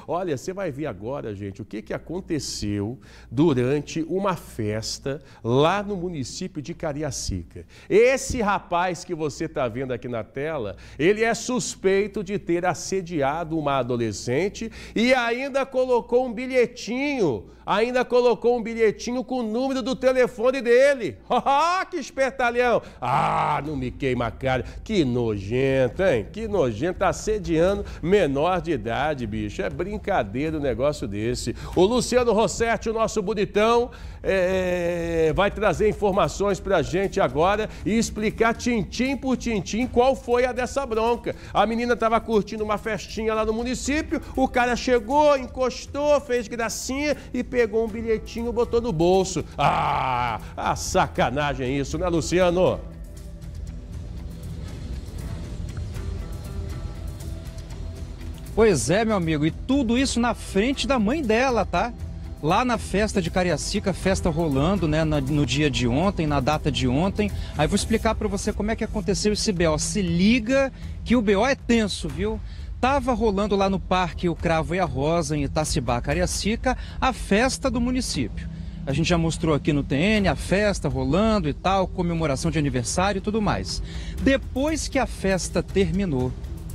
Olha, você vai ver agora, gente, o que aconteceu durante uma festa lá no município de Cariacica. Esse rapaz que você está vendo aqui na tela, ele é suspeito de ter assediado uma adolescente e ainda colocou um bilhetinho com o número do telefone dele. Que espertalhão! Não me queima a cara. Que nojento, hein? Que nojento, assediando menor de idade, bicho. É brincadeira um negócio desse. O Luciano Rossetti, o nosso bonitão, vai trazer informações pra gente agora e explicar tintim por tintim qual foi a dessa bronca. A menina tava curtindo uma festinha lá no município, o cara chegou, encostou, fez gracinha e pegou um bilhetinho e botou no bolso. Sacanagem isso, né, Luciano? Pois é, meu amigo, e tudo isso na frente da mãe dela, tá? Lá na festa de Cariacica, festa rolando, né, no dia de ontem, na data de ontem. Aí vou explicar pra você como é que aconteceu esse BO. Se liga que o BO é tenso, viu? Tava rolando lá no Parque O Cravo e a Rosa, em Itacibá, Cariacica, a festa do município. A gente já mostrou aqui no TN a festa rolando e tal, comemoração de aniversário e tudo mais. Depois que a festa terminou,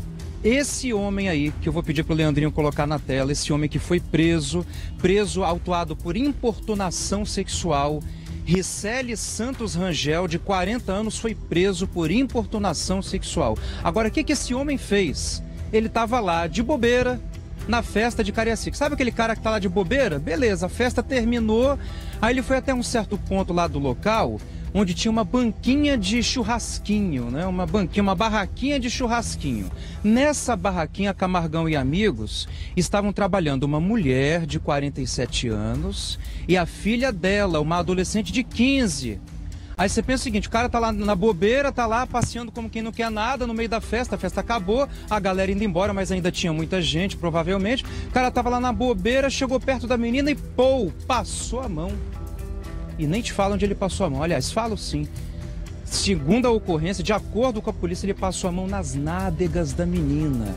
esse homem aí, que eu vou pedir para o Leandrinho colocar na tela, esse homem que foi preso autuado por importunação sexual, Ricelli Santos Rangel, de 40 anos, foi preso por importunação sexual. Agora, o que esse homem fez? Ele estava lá de bobeira na festa de Cariacica. Sabe aquele cara que tá lá de bobeira? Beleza, a festa terminou, aí ele foi até um certo ponto lá do local, onde tinha uma banquinha de churrasquinho, né? Uma barraquinha de churrasquinho. Nessa barraquinha, Camargão e amigos estavam trabalhando uma mulher de 47 anos e a filha dela, uma adolescente de 15. Aí você pensa o seguinte, o cara tá lá na bobeira, tá lá passeando como quem não quer nada no meio da festa, a festa acabou, a galera indo embora, mas ainda tinha muita gente, provavelmente. O cara tava lá na bobeira, chegou perto da menina e passou a mão. E nem te fala onde ele passou a mão. Aliás, falo sim. Segundo a ocorrência, de acordo com a polícia, ele passou a mão nas nádegas da menina.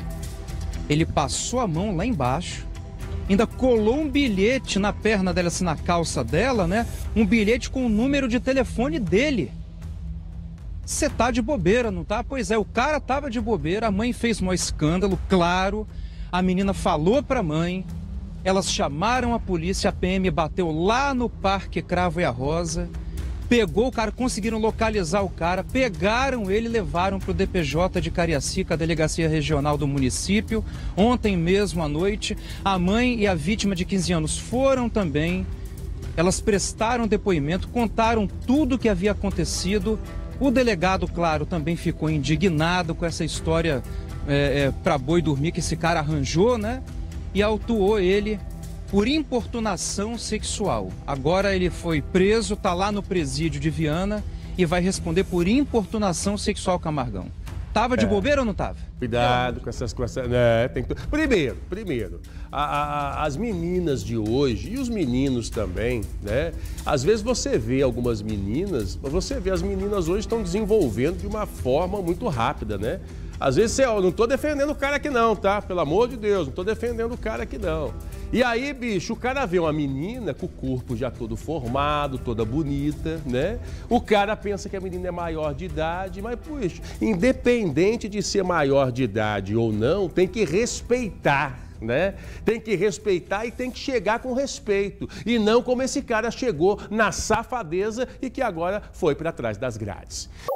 Ele passou a mão lá embaixo, ainda colou um bilhete na perna dela, assim, na calça dela, né? Um bilhete com o número de telefone dele. Você tá de bobeira, não tá? Pois é, o cara tava de bobeira, a mãe fez um escândalo, claro. A menina falou pra mãe. Elas chamaram a polícia, a PM bateu lá no Parque Cravo e a Rosa, pegou o cara, conseguiram localizar o cara, pegaram ele e levaram para o DPJ de Cariacica, a Delegacia Regional do município. Ontem mesmo à noite, a mãe e a vítima de 15 anos foram também. Elas prestaram depoimento, contaram tudo o que havia acontecido. O delegado, claro, também ficou indignado com essa história para boi dormir que esse cara arranjou, né? E autuou ele por importunação sexual. Agora ele foi preso, está lá no presídio de Viana e vai responder por importunação sexual, Camargão. Tava de bobeira ou não tava? Cuidado com essas coisas. Tem que... Primeiro, as meninas de hoje e os meninos também, né? Às vezes você vê algumas meninas, as meninas hoje estão desenvolvendo de uma forma muito rápida, né? Às vezes, eu não tô defendendo o cara aqui não, tá? Pelo amor de Deus, não tô defendendo o cara aqui não. E aí, bicho, o cara vê uma menina com o corpo já todo formado, toda bonita, né? O cara pensa que a menina é maior de idade, mas, puxa, independente de ser maior de idade ou não, tem que respeitar, né? Tem que respeitar e tem que chegar com respeito. E não como esse cara chegou na safadeza e que agora foi para trás das grades.